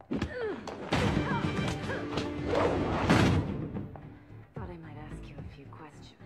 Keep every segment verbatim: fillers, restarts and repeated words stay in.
Thought I might ask you a few questions.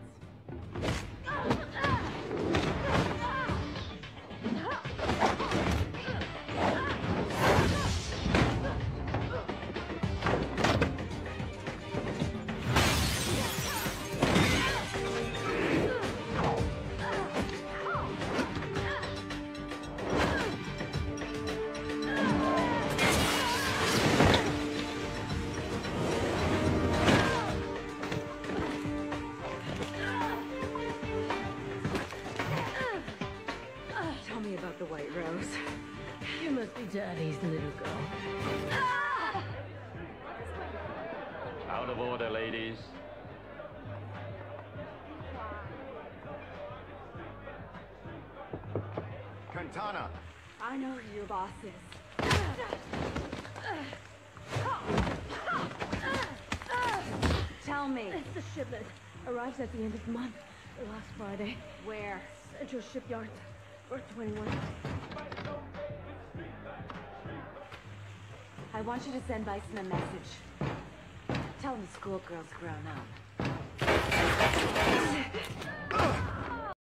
Tell me about the White Rose. You must be Daddy's little girl. Out of order, ladies. Quintana! I know who your boss is. Tell me. It's the shipment. Arrives at the end of the month. Last Friday. Where? Central Shipyard. Berth twenty-one. I want you to send Bison a message. Tell him the schoolgirl's grown up.